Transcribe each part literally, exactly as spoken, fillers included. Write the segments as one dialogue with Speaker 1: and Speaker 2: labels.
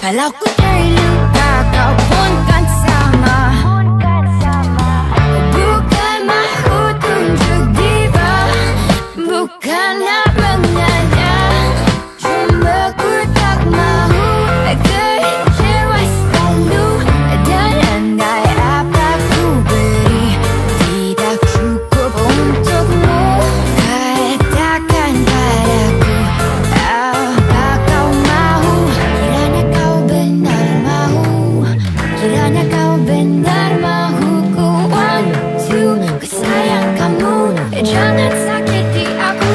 Speaker 1: Kalau ku terluka, kau pun kan sama. Bukan mahu tunjuk diva, bukan nak mengalah, cuma ku tak mahu kecewa selalu. Dan andai apa ku beri tidak cukup untukmu, katakan padaku, apa kau mahu? Kiranya kau benar mahu, kiranya kau benar mahu. Ku want to, ku sayang kamu, jangan sakiti aku.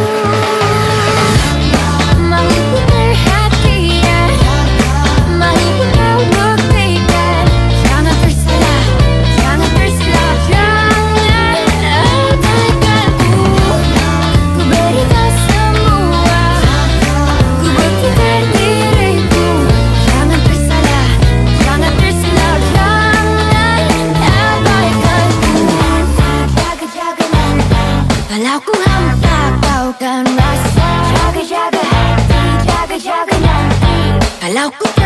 Speaker 1: Mahu ku perhatian, mahu ku kau buktikan. Jangan tersalah, jangan tersalah, jangan abaikanku. Ku berikan semua, ku buktikan diriku. Jangan tersalah, jangan tersalah, jangan abaikanku. Jaga-jaga nanti, kalau ku hampa kau kan rasa. Jaga-jaga hati, jaga-jaga nanti, kalau ku